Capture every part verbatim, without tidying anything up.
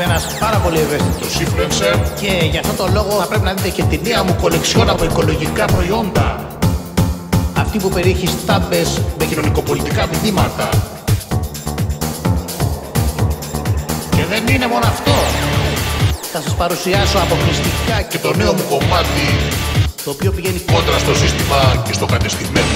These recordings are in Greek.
Είμαι ένας πάρα πολύ ευαίσθητος influencer και για αυτόν τον λόγο θα πρέπει να δείτε και τη νέα μου κολεξιόν από οικολογικά προϊόντα. Αυτή που περιέχει στάμπες με κοινωνικοπολιτικά μηνύματα. Και δεν είναι μόνο αυτό. Θα σας παρουσιάσω αποκλειστικά και το νέο μου κομμάτι, το οποίο πηγαίνει κόντρα στο σύστημα και στο κατεστημένο.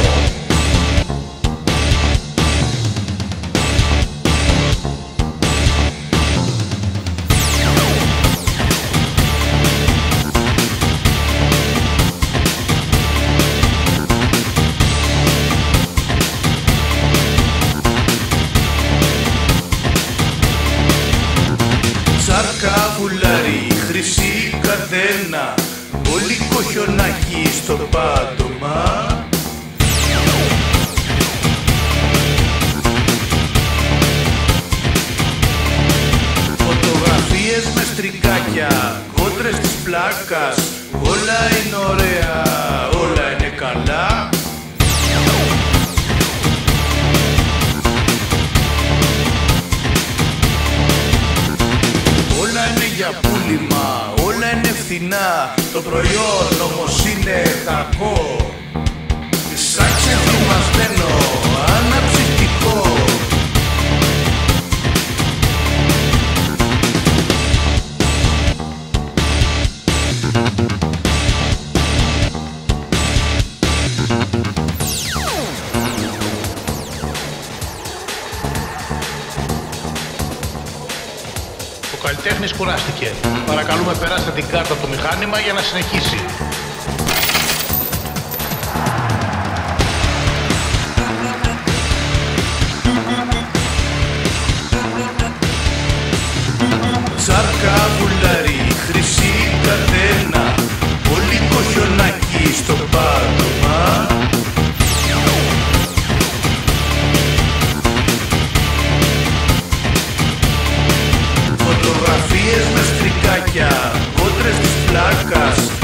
Σάρκα, βουλάρι, χρυσή καθένα, πολικό χιονάκι στο πάτωμα. Φωτογραφίες με στρικάκια, κόντρες της πλάκας, όλα είναι ωραία, όλα είναι καλά. Όλα είναι για πούλημα, όλα είναι φθηνά, το προϊόν όμως είναι κακό. Σαν ξεθυμασμένο, αναψυκτικό. Ο καλλιτέχνης κουράστηκε. Παρακαλούμε περάστε την κάρτα από το μηχάνημα για να συνεχίσει. Σάρκα, βουλάρι, χρυσή καθένα, πολικό χιονάκι στο πάτωμα. Φωτογραφίες με στρικάκια, κόντρες της πλάκας,